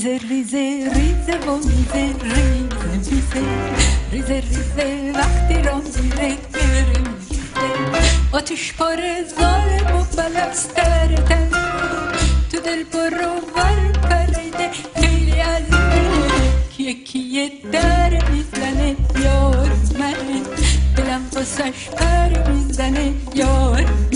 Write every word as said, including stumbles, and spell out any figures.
ریزه ریزه ریزه و میزه ریزه میزه ریزه ریزه وقتی را میره گرمیزه آتش پاره ظالم و بلستر تن تو دل برو ور پریده خیلی عزیزه یکی یه در میزنه یار منه دلم واسش پر میزنه یار